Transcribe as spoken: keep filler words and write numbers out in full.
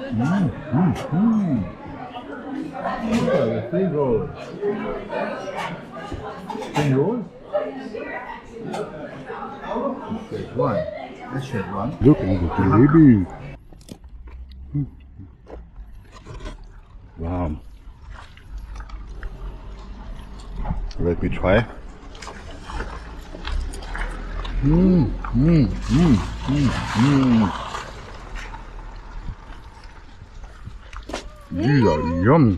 Mm, mm, mm. Look at the spring rolls. Spring rolls? Let's one. Let's share one. Look at the jalebi. Mm. Wow. Let me try. Mmm, mmm, mmm, mmm, mmm. These are yum.